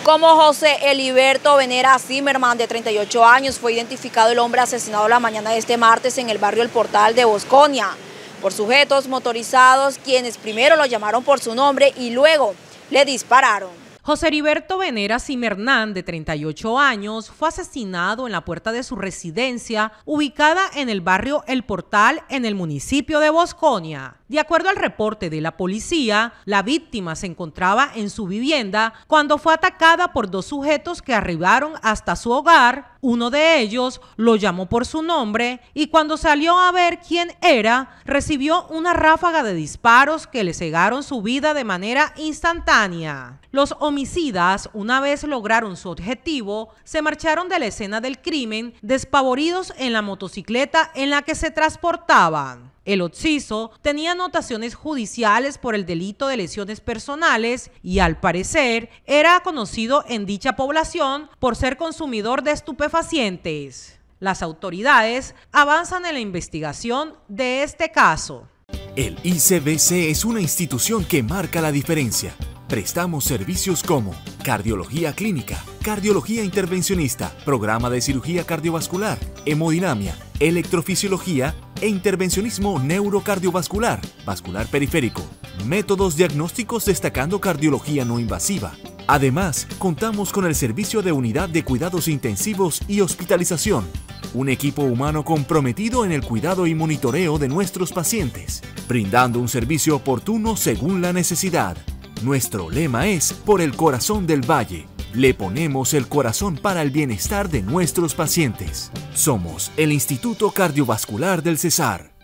Como José Heriberto Venera Zimmerman, de 38 años, fue identificado el hombre asesinado la mañana de este martes en el barrio El Portal de Bosconia por sujetos motorizados, quienes primero lo llamaron por su nombre y luego le dispararon. José Heriberto Venera Zimmerman, de 38 años, fue asesinado en la puerta de su residencia, ubicada en el barrio El Portal, en el municipio de Bosconia. De acuerdo al reporte de la policía, la víctima se encontraba en su vivienda cuando fue atacada por dos sujetos que arribaron hasta su hogar. Uno de ellos lo llamó por su nombre y cuando salió a ver quién era, recibió una ráfaga de disparos que le cegaron su vida de manera instantánea. Los homicidas, una vez lograron su objetivo, se marcharon de la escena del crimen despavoridos en la motocicleta en la que se transportaban. El occiso tenía anotaciones judiciales por el delito de lesiones personales y, al parecer, era conocido en dicha población por ser consumidor de estupefacientes. Las autoridades avanzan en la investigación de este caso. El ICBC es una institución que marca la diferencia. Prestamos servicios como cardiología clínica, cardiología intervencionista, programa de cirugía cardiovascular, hemodinamia, electrofisiología e intervencionismo neurocardiovascular, vascular periférico, métodos diagnósticos destacando cardiología no invasiva. Además, contamos con el servicio de unidad de cuidados intensivos y hospitalización, un equipo humano comprometido en el cuidado y monitoreo de nuestros pacientes, brindando un servicio oportuno según la necesidad. Nuestro lema es por el corazón del valle. Le ponemos el corazón para el bienestar de nuestros pacientes. Somos el Instituto Cardiovascular del Cesar.